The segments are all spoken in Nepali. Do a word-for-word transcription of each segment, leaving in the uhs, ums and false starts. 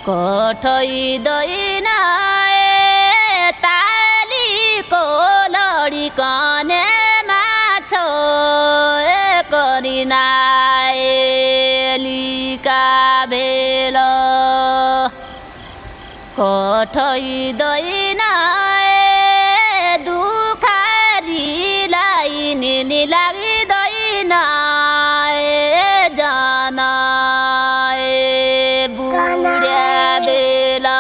कठैदैन तालीको लडी कने माछो करिनाएलिका बेल कठैदैन दुखारीलाई निनी लाग्दैन जान बुढा बेला।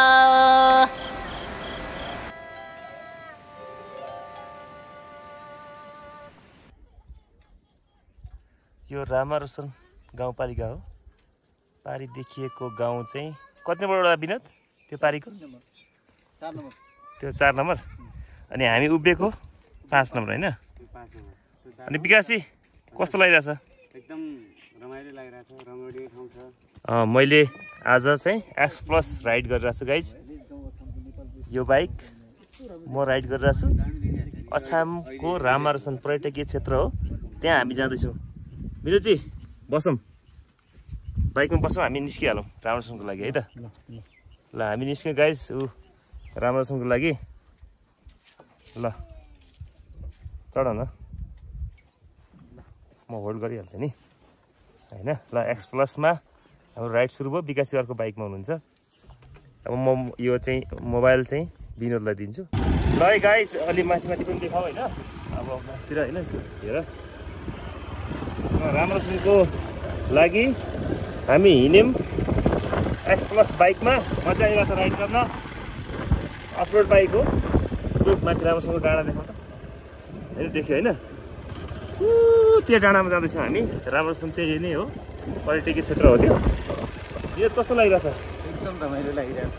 यो रामारोशन गाउँपालिका हो। पारी देखिएको गाउँ चाहिँ कति नम्बरबाट विनोद? त्यो पारीको चार नम्बर। त्यो चार नम्बर अनि हामी उभिएको पाँच नम्बर होइन? अनि विकासजी कस्तो लागिरहेछ? एकदम रमाइलो लागिरहेछ, रमाइलो ठाउँ छ। मैले आज चाहिँ एक्स प्लस राइड गरिरहेको छु गाइज। यो बाइक म राइड गरिरहेको छु। अछामको रामारोशन पर्यटकीय क्षेत्र हो, त्यहाँ हामी जाँदैछौँ। मिरोजी बसौँ, बाइकमा बसौँ, हामी निस्किहालौँ रामारोशनको लागि है त। ल हामी निस्क्यौँ गाइज ऊ रामारोशनको लागि। ल चढ न, म होल्ड गरिहाल्छु नि होइन? ल एक्स प्लसमा हाम्रो राइड सुरु भयो। विकासी अर्को बाइकमा हुनुहुन्छ। अब म यो चाहिँ मोबाइल चाहिँ विनोदलाई दिन्छु। ल है गाइज अलि माथि माथि पनि देखाऊ होइन? अब माथितिर होइन हेर रामारोशनको लागि हामी हिँड्यौँ एक्स प्लस बाइकमा। मजा आइरहेछ राइड गर्न। अफरोड बाइक हो। त्यो माथि राम्रोसँग डाँडा देखाउँ त होइन? देख्यो होइन? ऊ त्यो डाँडामा जाँदैछौँ हामी। राम्रोसँग त्यही नै हो, पर्यटकीय क्षेत्र हो त्यो। यो कस्तो लागिरहेछ? एकदम रमाइलो लागिरहेछ।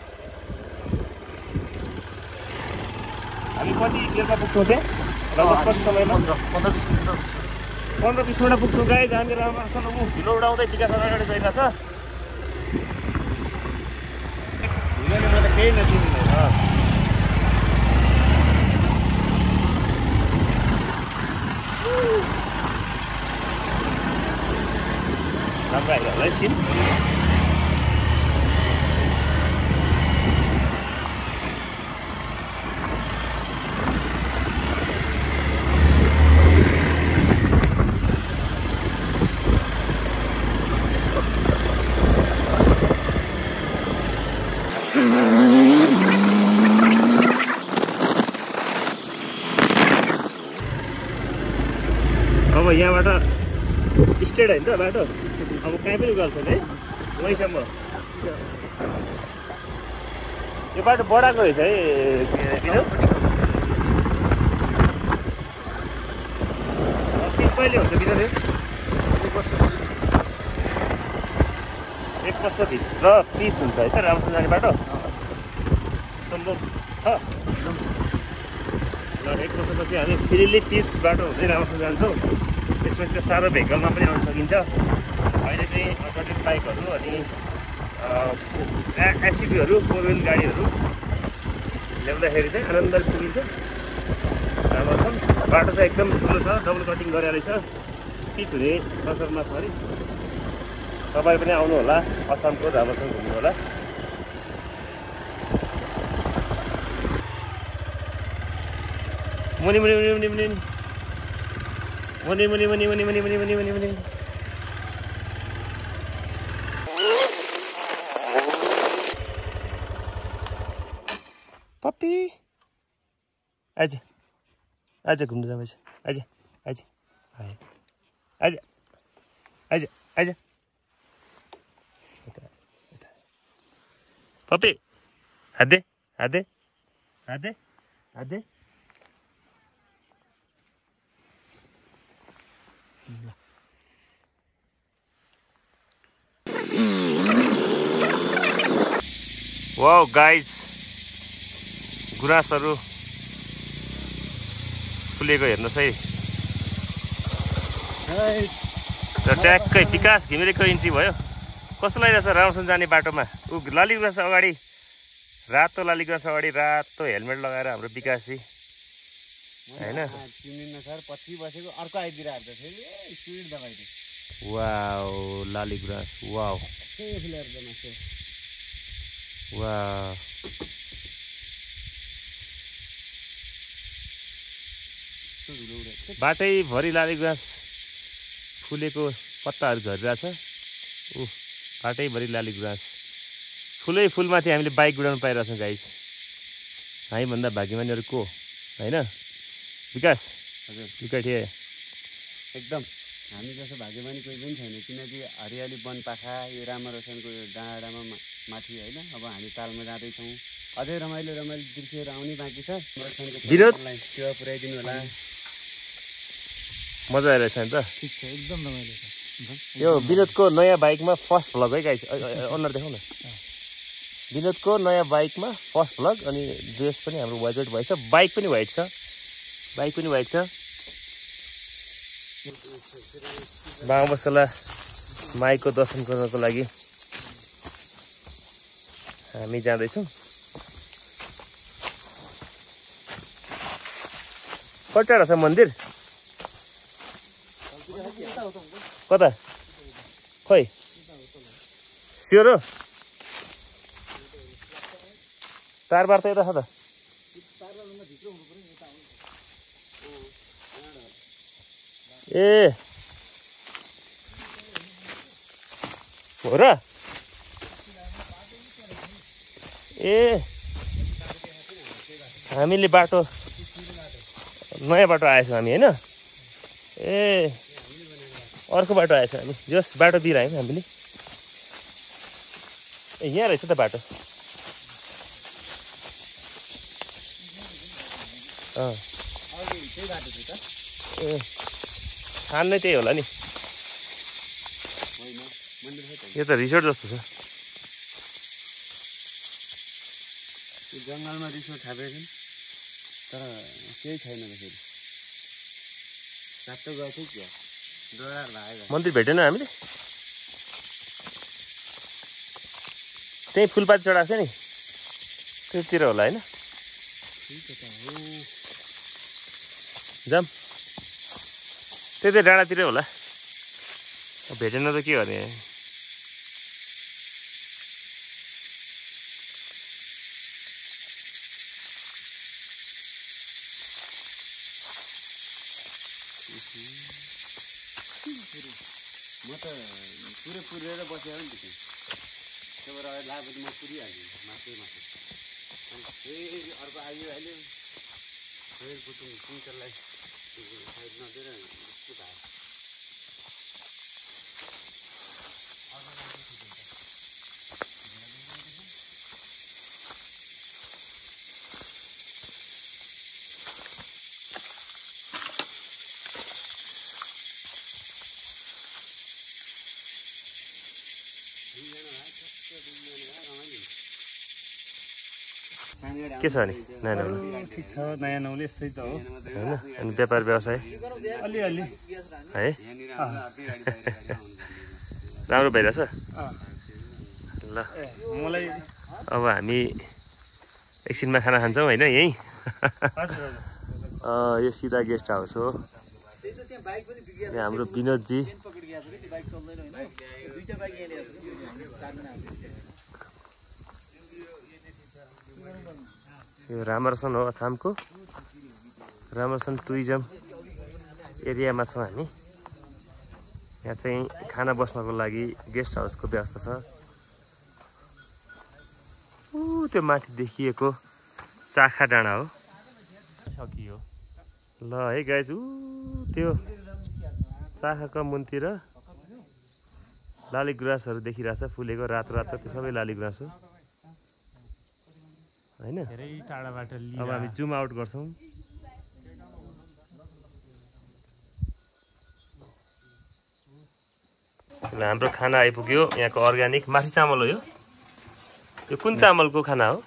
हामी कति बेलुका पुग्छौँ त्यहाँ? लगभग कति समयमा? पन्ध्र बिस मिनट पुग्छ। पन्ध्र बिस मिनट पुग्छौँ गाइज। हामी राम्रोसँग ऊ ढिलो उडाउँदै विकास अगाडि गइरहेछ। ढिलोले त केही नचिन्दैन। राम्रो आइरह होला है सिन। अब यहाँबाट स्ट्रेट होइन त बाटो? अब कहीँ पनि गल्छ है वहीँसम्म। यो बाटो बढाएको रहेछ है विनोद? पिच कहिले हुन्छ विनोद? एक वर्ष एक वर्षभित्र पिच हुन्छ है त राम्रोसँग जाने बाटो? सम्भव छ? ल एक वर्षपछि हामी फ्रिली पिच बाटो हुँदै राम्रोसँग जान्छौँ। त्यसपछि त सानो भेहिकलमा पनि आउन सकिन्छ। अहिले चाहिँ टोटल बाइकहरू अनि एसयुभीहरू फोर व्हिल गाडीहरू ल्याउँदाखेरि चाहिँ आनन्दले पुगिन्छ। राम्रोसँग बाटो चाहिँ एकदम ठुलो छ, डबल कटिङ गरेर रहेछ। पिच हुने अवसरमा छ अरे। तपाईँ पनि आउनु होला, असमको राम्रोसँग घुम्नु होला। मुनि मुनि मुनि मुनि मुनि मुनि मुनि मुनि मुनि मुनि मुनि मुनि मुनि मुनि पप्पी आइज आइज घुम्नु जाऊँ। आइज आइज आइज आइज आइज आइज पप्पी हात दे हात दे हात दे हात दे। वाउ गाइज गुराँसहरू फुलेको हेर्नुहोस् है। र ट्याक्कै विकास घिमिरेको इन्ट्री भयो। कस्तो लागिरहेछ राम्रोसँग जाने बाटोमा? ऊ लाली गुराँस अगाडि, रातो लाली गुराँस अगाडि रातो हेलमेट लगाएर हाम्रो विकासजी होइन? पछि बसेको अर्को आइदिरहेको छ speed दबाइदियो। Wow Lali Guras wow. वाह बाटैभरि लाली गुराँस फुलेको पत्ताहरू झरिरहेछ। ऊ बाटैभरि लाली गुराँस फुलै फुलमाथि हामीले बाइक गुडाउनु पाइरहेछौँ गाइस। हामीभन्दा भाग्यमानीहरू को होइन विकास? हजुर विकट एकदम हामी जस्तो भाग्यमानी कोही पनि छैन, किनकि हरियाली वनपाखा यो रामारोसनको यो डाँडामा माथि होइन। अब हामी तालमा जाँदैछौँ, अझै रमाइलो रमाइलो दृश्यहरू आउने बाँकी छ। विनोद त्यो पुऱ्याइदिनु होला। मजा आइरहेछ नि त? ठिक छ, एकदम रमाइलो छ। यो विनोदको नयाँ बाइकमा फर्स्ट भ्लग है गाइस। अनुहार देखाउ न। विनोदको नयाँ बाइकमा फर्स्ट भ्लग। अनि ड्रेस पनि हाम्रो वाइट वाइट भएछ, बाइक पनि वाइट छ, बाइक पनि वाइट छ। बाबुबसला माईको दर्शन गर्नको लागि हामी जाँदैछौँ। कति टाढा छ मन्दिर? कता खोइ स्योर हो? तारबार त यता छ त। ए हो र? ए हामीले बाटो नयाँ बाटो आएछौँ हामी होइन? ए अर्को बाटो आएछ हामी, जस बाटो बिरायौँ हामीले। ए यहाँ रहेछ त बाटो। अँ ए खान नै त्यही होला नि। यो त रिसोर्ट जस्तो छ। जङ्गलमा रिसोर्ट थापेको तर केही छैन। फेरि रातो गएको थियो क्या, डोरा लागेको। मन्दिर भेटेन हामीले? त्यही फुलपाती चढाएको थियो नि, त्यतिर होला होइन? जाम त्यही त डाँडातिरै होला। भेटेन त के गर्ने। म त पुरै पुरेर बसेर नि थिएँ, त्यही भएर लागेपछि म पुरिहालेँ माथि माथि। अनि फेरि अर्को आइयो अहिले फेरि पुटुङ सिङ्करलाई साइड नदिएर यस्तो भयो। के छ अनि नयाँ नौलो? ठिक छ, नयाँ नौलो यस्तै त हो होइन? अनि व्यापार व्यवसाय अलिअलि है राम्रो भइरहेछ ल। मलाई अब हामी एकछिनमा खाना खान्छौँ होइन यहीँ? यो सिधा गेस्ट हाउस हो। यहाँ हाम्रो विनोदजी। यो रामरोसन हो, अछामको रामरोसन टुरिज्म एरियामा छौँ हामी। यहाँ चाहिँ खाना बस्नको लागि गेस्ट हाउसको व्यवस्था छ। ऊ त्यो माथि देखिएको चाखा डाँडा हो। सकियो ल है गाइज। ऊ त्यो चाखाको मुनतिर लाली गुराँसहरू देखिरहेछ फुलेको, रातो रातो, त्यो सबै लाली गुराँस हो होइन? धेरै टाढाबाट अब हामी जुम आउट गर्छौँ। ल हाम्रो खाना आइपुग्यो, यहाँको अर्ग्यानिक मासी चामल हो यो। यो कुन चामलको खाना हो?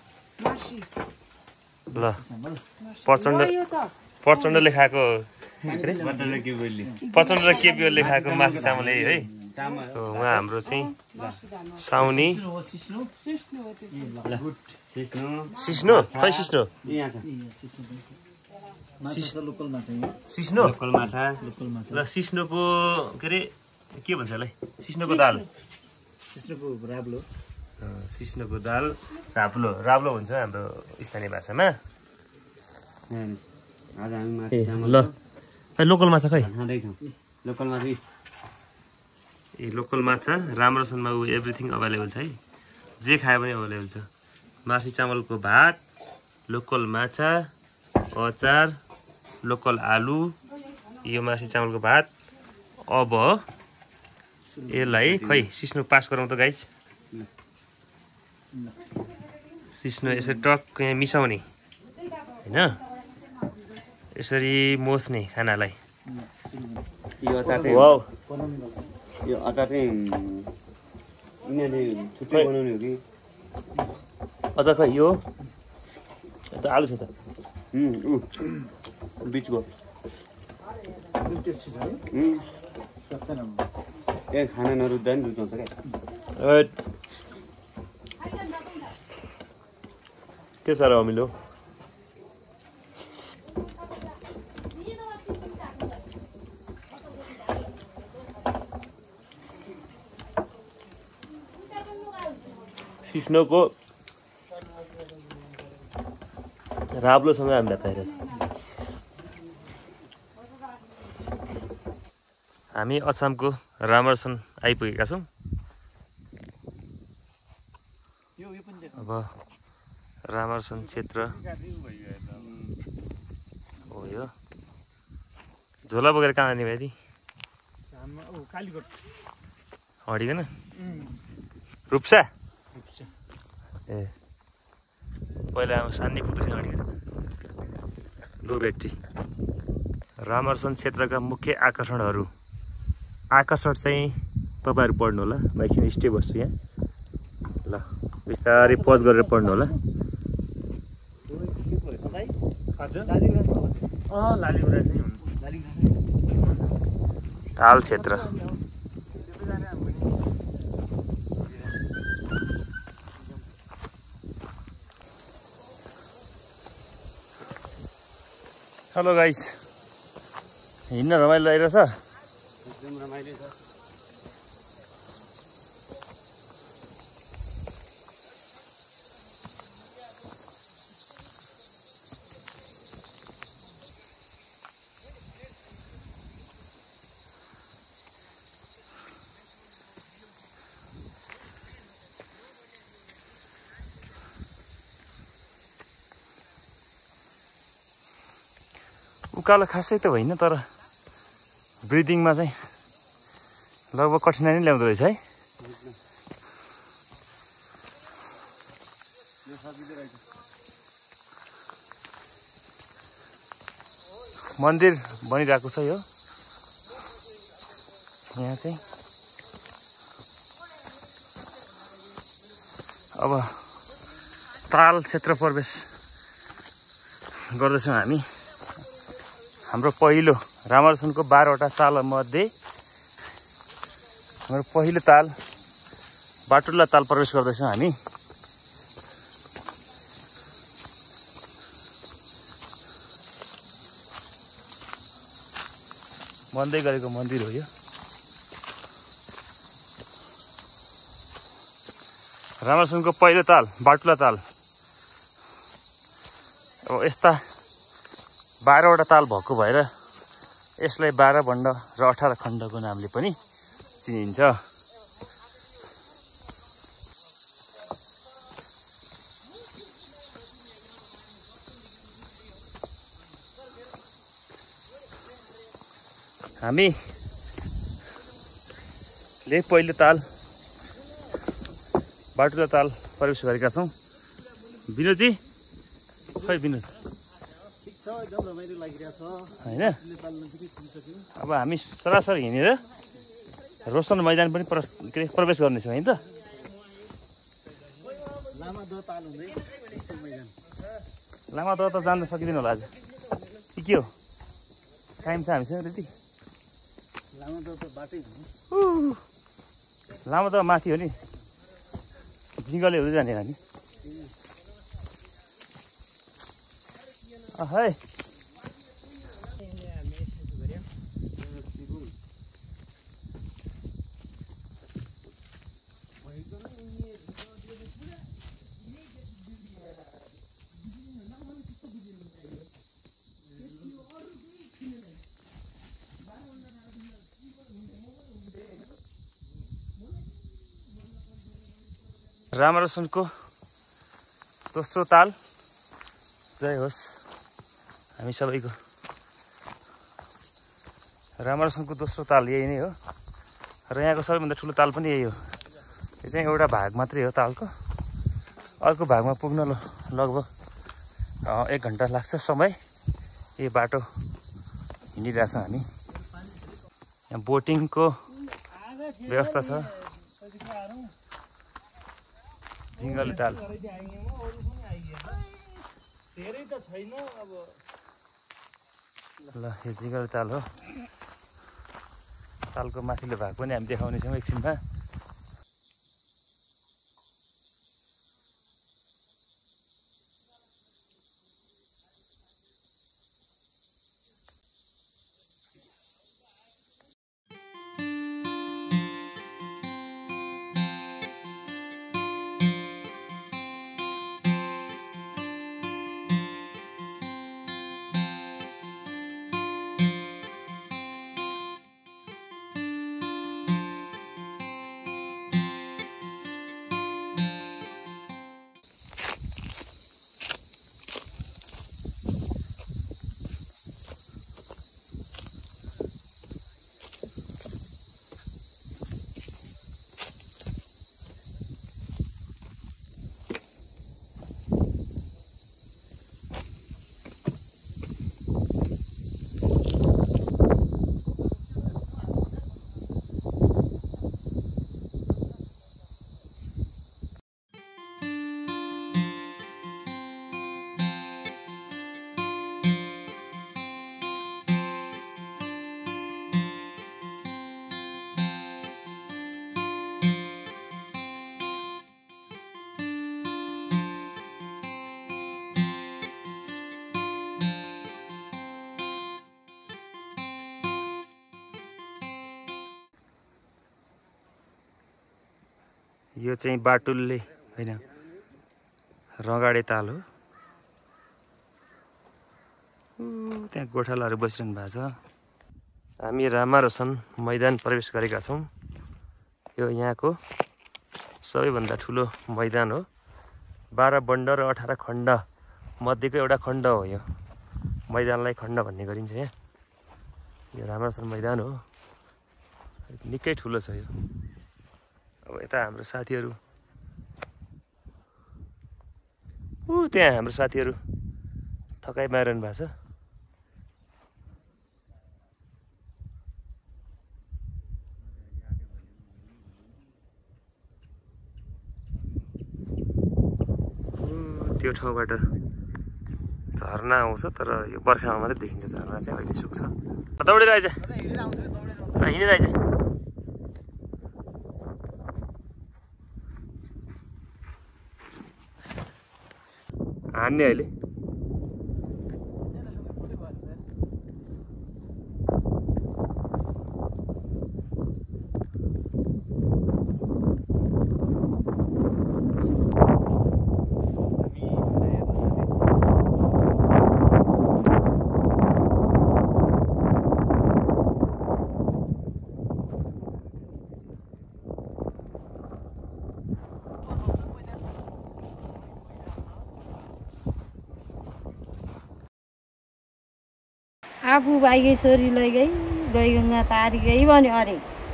ल प्रचण्ड प्रचण्डले खाएको प्रचण्ड र केपीओले खाएको मासी चामल यही है। उहाँ हाम्रो चाहिँ साउनी सिस्नो खै सिस्नो सिस्नो ल सिस्नोको के अरे के भन्छ यसलाई? सिस्नोको दाल, सिस्नोको राब्लो सिस्नोको दाल राप्लो राप्लो भन्छ हाम्रो स्थानीय भाषामा। आज हामी माछा ए चामल ल खै लोकल माछा खै खाँदैछौँ। लोकल माछा ए लोकल माछा राम्रोसँगमा एभ्रिथिङ अभाइलेबल छ है, जे खायो भने अभाइलेबल छ। मासी चामलको भात, लोकल माछा, अचार, लोकल आलु, यो मासी चामलको भात। अब यसलाई खै सिस्नो पास गरौँ त गाइज। सिस्नो यसरी टक्क यहाँ मिसाउने होइन, यसरी मोच्ने खानालाई। यो अचार चाहिँ वाउ यो अचार चाहिँ यिनीहरूले छुट्टै बनाउने हो कि? अचार खै यो त आलु छ त ऊ बिचको ए खाना नरुच्दा नि रुचाउँछ क्या। के साह्रो अमिलो। सिस्नोको राब्लोसँग हामीलाई पाइरहेछ। हामी अछामको रामरसन आइपुगेका छौँ। अब रामरसन क्षेत्र हो यो। झोला बोकेर कहाँ जाने भाइ? हडिकन रुप्सा ए पहिला अब सान्नी पुग्दैछ हडिकन। लो ब्याट्री। रामरसन क्षेत्रका मुख्य आकर्षणहरू। आकर्षण चाहिँ तपाईँहरू पढ्नु होला, म एकछिन स्टे बस्छु यहाँ। ल बिस्तारै पज गरेर पढ्नु होला। ताल क्षेत्र हेलो गाइस, हिँड्न रमाइलो लागिरहेछ। एकदम रमाइलो छ। उकालो खासै त होइन, तर ब्रिदिङमा चाहिँ लगभग कठिनाइ नै ल्याउँदो रहेछ है। मन्दिर बनिरहेको छ यो यहाँ चाहिँ। अब ताल क्षेत्र प्रवेश गर्दैछौँ हामी। हाम्रो पहिलो रामरसनको बाह्रवटा तालमध्ये हाम्रो पहिलो ताल बाटुला ताल प्रवेश गर्दैछौँ हामी। बन्दै गरेको मन्दिर हो यो। रामरसनको पहिलो ताल बाटुला ताल। अब यस्ता बाह्रवटा ताल भएको भएर यसलाई बाह्र भण्ड र अठार खण्डको नामले पनि चिनिन्छ। हामीले पहिलो ताल बाटुला ताल प्रवेश गरेका छौँ। विनोदजी खै विनोद होइन, अब हामी सरासर हिँडेर रोशन मैदान पनि के अरे प्रवेश गर्नेछौँ है त। लामा दह त जान्न सकिँदैन होला आज कि के हो? टाइम छ हामीसँग त्यति? लामा दह माथि हो नि, जिगले हुँदै जाने हामी। है रामरोशनको दोस्रो ताल जय होस् हामी सबैको। रामरोशनको दोस्रो ताल यही नै हो र यहाँको सबैभन्दा ठुलो ताल पनि यही हो। यो चाहिँ एउटा भाग मात्रै हो तालको, अर्को भागमा पुग्न लगभग एक घन्टा लाग्छ समय। यो बाटो हिँडिरहेछौँ हामी। यहाँ बोटिङको व्यवस्था छ। जिगले ताल ल यो जिगले ताल हो। तालको माथिल्लो भाग पनि हामी देखाउनेछौँ एकछिनमा। यो चाहिँ बाटुलले होइन रगाडे ताल हो। त्यहाँ गोठालाहरू बसिरहनु भएको छ। हामी रामारोशन मैदान प्रवेश गरेका छौँ। यो यहाँको सबैभन्दा ठुलो मैदान हो। बाह्र बन्ड र अठार खण्ड मध्येको एउटा खण्ड हो। यो मैदानलाई खण्ड भन्ने गरिन्छ। यहाँ यो रामारोशन मैदान हो। निकै ठुलो छ यो। अब यता हाम्रो साथीहरू, ऊ त्यहाँ हाम्रो साथीहरू थकाइ मारिरहनु भएको छ। त्यो ठाउँबाट झरना आउँछ, तर यो बर्खामा मात्रै देखिन्छ। झरना चाहिँ अहिले सुक्छ। दौडेर आइज, हिँडेर आइज। हान्ने अहिले आफू भाइकै छोरी लैगई गई गङ्गा पारी गई भन्यो अरे।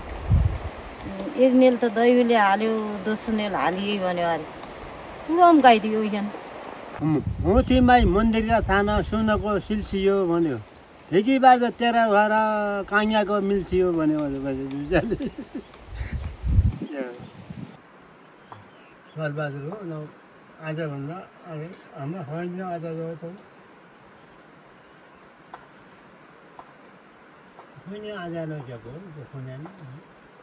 एक नेल त दैवले हाल्यो, दोस्रो नेल हालिए भन्यो अरे। पुरम गाइदियो यहाँ हो तिमीलाई मन्दिरका थाना सुनको सिल्सियो भन्यो। ठिकै बाज तेरा भएर काङ्याको मिल्सियो भन्यो। बालबहादुर हो न आजभन्दा अरे हाम्रो होइन आज गयो When you are there, no job, the